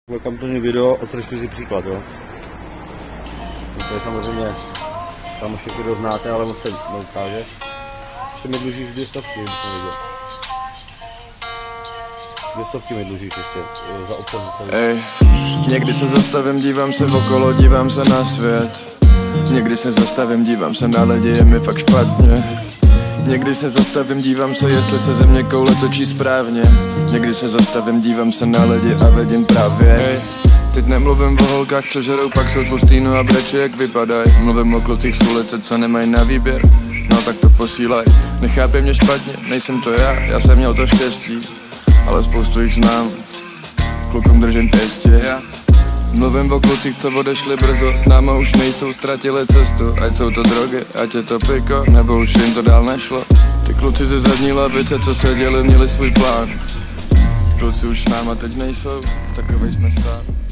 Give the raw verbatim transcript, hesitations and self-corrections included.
Welcome to new video, otržte si příklad, jo. To je samozřejmě, tam už video znáte, ale moc se neukáže. Ještě mi dlužíš dvě stovky, když jsem viděl. Dvě stovky mi dlužíš ještě za občan. Ej, někdy se zastavím, dívám se okolo, dívám se na svět. Někdy se zastavím, dívám se na lidi, je mi fakt špatně. Někdy se zastavím, dívám se, jestli se země koule točí správně. Někdy se zastavím, dívám se na lidi a vidím právě. Ej, teď nemluvím o holkách, co žerou, pak jsou tlustý, no a breči jak vypadaj. Mluvím o klucích z ulice, co nemají na výběr, no tak to posílaj. Nechápej mě špatně, nejsem to já, já jsem měl to štěstí, ale spoustu jich znám, klukům držím pěstě. Mluvím o klucích, co odešli brzo, s náma už nejsou, ztratili cestu. Ať jsou to drogy, ať je to piko, nebo už jim to dál nešlo. Ty kluci ze zadní lavice, co seděli, měli svůj plán. Kluci už s náma teď nejsou, takovej jsme stát.